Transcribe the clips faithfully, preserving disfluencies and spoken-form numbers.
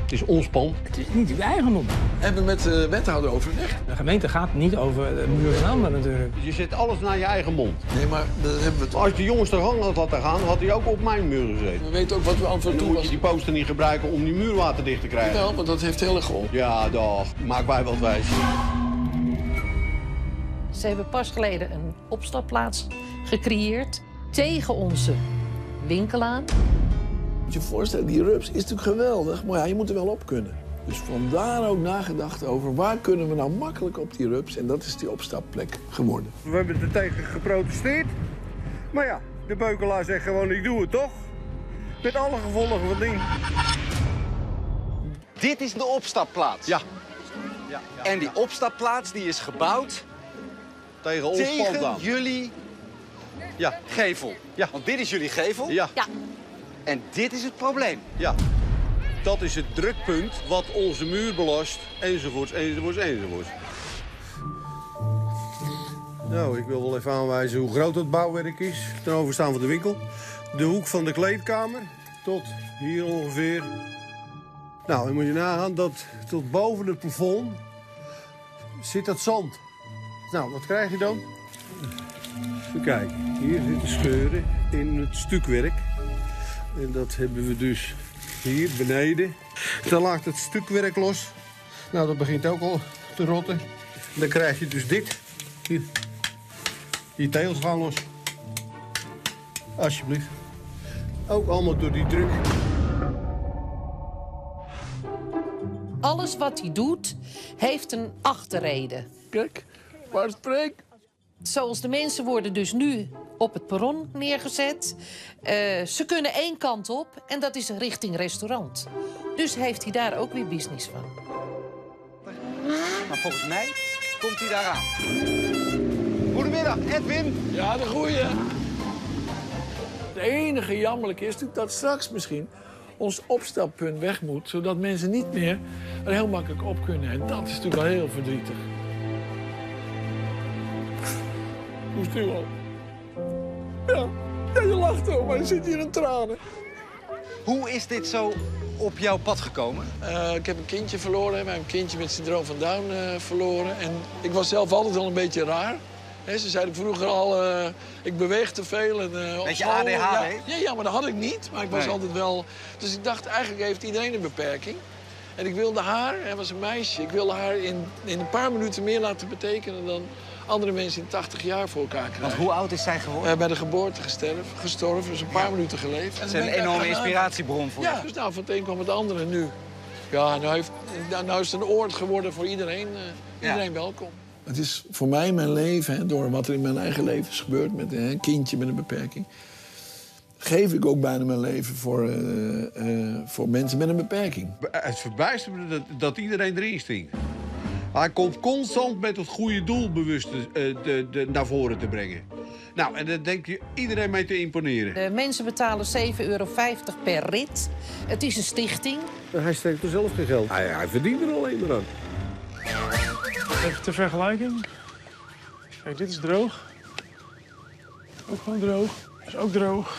Het is ons pand. Het is niet uw eigendom. Hebben we met de wethouder overlegd? De gemeente gaat niet over de muur van Ander natuurlijk. Je zet alles naar je eigen mond. Nee, maar dat hebben we toch. Als de jongens er gang had laten gaan, had hij ook op mijn muur gezeten. We weten ook wat we aan voor En dan toe moet je was. die poster niet gebruiken om die muur waterdicht te krijgen. Wel, want dat heeft heel erg geholpen. Ja, dag. Maak wij wat wijs. Ze hebben pas geleden een opstapplaats gecreëerd tegen onze winkel aan. Moet je je voorstellen, die rups is natuurlijk geweldig, maar ja, je moet er wel op kunnen. Dus vandaar ook nagedacht over waar kunnen we nou makkelijk op die rups. En dat is die opstapplek geworden. We hebben er tegen geprotesteerd. Maar ja, de beukelaar zegt gewoon, ik doe het toch. Met alle gevolgen van ding. Dit is de opstapplaats. Ja. ja, ja En die ja. opstapplaats die is gebouwd Tegen ons pand tegen aan. jullie Ja. gevel. Ja. Want dit is jullie gevel Ja. Ja, en dit is het probleem. Ja. Dat is het drukpunt wat onze muur belast, enzovoorts, enzovoorts, enzovoorts. Nou, ik wil wel even aanwijzen hoe groot het bouwwerk is. Ten overstaan van de winkel. De hoek van de kleedkamer tot hier ongeveer. Nou, dan moet je nagaan dat tot boven het plafond zit dat zand. Nou, wat krijg je dan? Even kijken, hier zitten scheuren in het stukwerk. En dat hebben we dus hier beneden. Dan laat het stukwerk los. Nou, dat begint ook al te rotten. Dan krijg je dus dit. Hier. Die tegels gaan los. Alsjeblieft. Ook allemaal door die druk. alles wat hij doet heeft een achterreden. Kijk, waar spreek? Zoals de mensen worden dus nu op het perron neergezet. Uh, ze kunnen één kant op en dat is richting restaurant. Dus heeft hij daar ook weer business van. Maar volgens mij komt hij daar aan. Goedemiddag, Edwin. Ja, de goeie. Het enige jammerlijke is natuurlijk dat straks misschien ons opstelpunt weg moet, zodat mensen niet meer er heel makkelijk op kunnen. En dat is natuurlijk wel heel verdrietig. Hoe is het u al? Ja, ja, je lacht ook, maar je zit hier in tranen. Hoe is dit zo op jouw pad gekomen? Uh, ik heb een kindje verloren, we hebben een kindje met syndroom van Down uh, verloren. En ik was zelf altijd al een beetje raar. He, ze zeiden vroeger al, uh, ik beweeg te veel. En, uh, beetje A D H D? Ja, ja, ja, maar dat had ik niet. Maar ik was nee. altijd wel... Dus ik dacht, eigenlijk heeft iedereen een beperking. En ik wilde haar, hij was een meisje, ik wilde haar in, in een paar minuten meer laten betekenen dan andere mensen in tachtig jaar voor elkaar krijgen. Want hoe oud is zij geworden? Uh, bij de geboorte gesterf, gestorven, dus een paar ja. minuten geleefd. Dat is een enorme inspiratiebron voor je. Ja, dus nou, van het een kwam het andere nu. Ja, nou, heeft, nou is het een oord geworden voor iedereen. Uh, iedereen ja. welkom. Het is voor mij mijn leven, hè, door wat er in mijn eigen leven is gebeurd met hè, een kindje met een beperking, geef ik ook bijna mijn leven voor, uh, uh, voor mensen met een beperking. Het verbijstert me dat, dat iedereen erin stinkt. Hij komt constant met het goede doel bewust uh, de, de, naar voren te brengen. Nou, en daar denk je iedereen mee te imponeren. De mensen betalen zeven euro vijftig per rit. Het is een stichting. Hij steekt er zelf geen geld. Hij, hij verdient er alleen maar aan. Even ter vergelijking. Kijk, dit is droog. Ook gewoon droog. Dat is ook droog.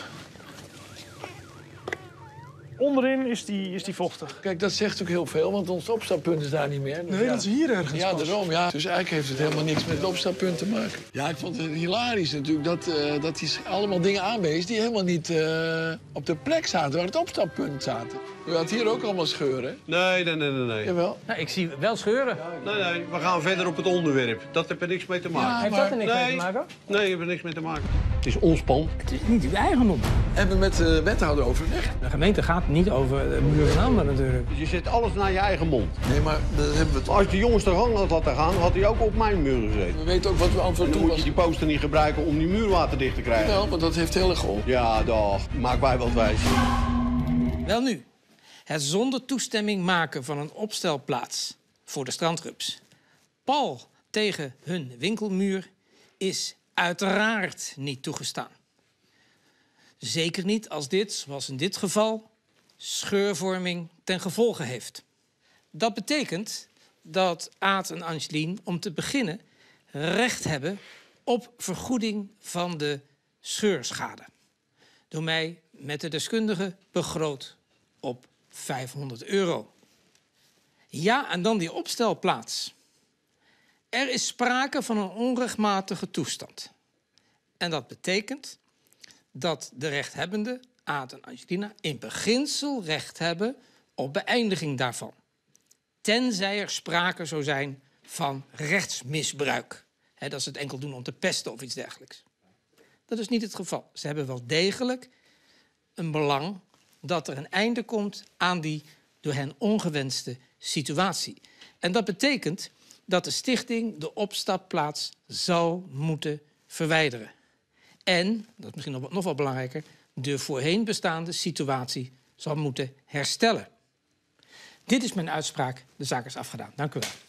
Onderin is die, is die vochtig. Kijk, dat zegt ook heel veel, want ons opstappunt is daar niet meer. Dus nee, ja, dat is hier ergens Ja, pas. daarom, ja. Dus eigenlijk heeft het helemaal niks met het opstappunt te maken. Ja, ik vond het hilarisch natuurlijk dat, uh, dat hij allemaal dingen aanwees die helemaal niet uh, op de plek zaten waar het opstappunt zaten. U had hier ook allemaal scheuren, hè? Nee, nee, nee, nee. nee. Jawel. Nou, ik zie wel scheuren. Nee, nee, we gaan verder op het onderwerp. Dat heeft er niks mee te maken. Ja, Heeft maar... dat er niks nee, mee te maken? Nee, heeft er niks mee te maken. Het is ons pand. Het is niet uw eigendom. Hebben we met de wethouder overlegd? De gemeente gaat niet over de muur van Ander natuurlijk. Je zet alles naar je eigen mond. Nee, maar dat hebben we toch. Als de jongens er gang had laten gaan, had hij ook op mijn muur gezeten. We weten ook wat we aan voor En dan toe moet je was. die poster niet gebruiken om die muur waterdicht te krijgen. Wel, want dat heeft heel erg geholpen. Ja, dag. Maak wij wat wijs. Wel nu, het zonder toestemming maken van een opstelplaats voor de strandrups. Pal tegen hun winkelmuur is uiteraard niet toegestaan. Zeker niet als dit, zoals in dit geval, scheurvorming ten gevolge heeft. Dat betekent dat Aad en Angelien om te beginnen recht hebben op vergoeding van de scheurschade. Door mij met de deskundige begroot op vijfhonderd euro. Ja, en dan die opstelplaats. Er is sprake van een onrechtmatige toestand. En dat betekent dat de rechthebbenden, Aad en Angelina, in beginsel recht hebben op beëindiging daarvan. Tenzij er sprake zou zijn van rechtsmisbruik. He, dat ze het enkel doen om te pesten of iets dergelijks. Dat is niet het geval. Ze hebben wel degelijk een belang dat er een einde komt aan die door hen ongewenste situatie. En dat betekent dat de stichting de opstapplaats zou moeten verwijderen. En, dat is misschien nog, nog wel belangrijker, de voorheen bestaande situatie zal moeten herstellen. Dit is mijn uitspraak. De zaak is afgedaan. Dank u wel.